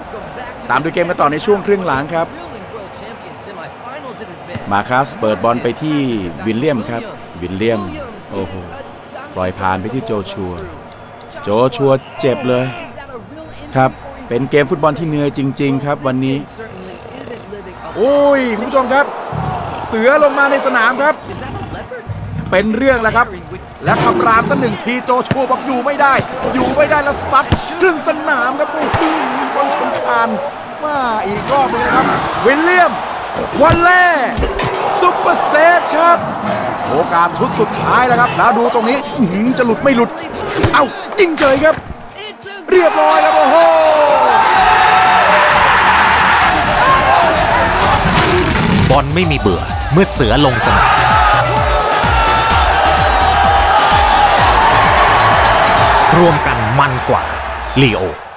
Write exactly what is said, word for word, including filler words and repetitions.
ตามดูเกมกันต่อในช่วงครึ่งหลังครับมาคัสเปิดบอลไปที่วิลเลียมครับวิลเลียมโอ้โหปล่อยผ่านไปที่โจชัวโจชัวเจ็บเลยครับเป็นเกมฟุตบอลที่เหนื่อยจริงๆครับวันนี้โอ้ยคุณผู้ชมครับเสือลงมาในสนามครับเป็นเรื่องแล้วครับและคำรามสักหนึ่งทีโจชัวบอกอยู่ไม่ได้อยู่ไม่ได้แล้วซัดครึ่งสนามครับโอ้โหบอลชนคานมาอีกรอบนึงนะครับวิลเลียมวันเล่ซุปเปอร์เซฟครับโอกาสชุดสุดท้ายแล้วครับแล้วดูตรงนี้จะหลุดไม่หลุดเอ้ายิงเฉยครับเรียบร้อยครับโอ้โหบอลไม่มีเบื่อเมื่อเสือลงสนามรวมกันมันกว่าลีโอ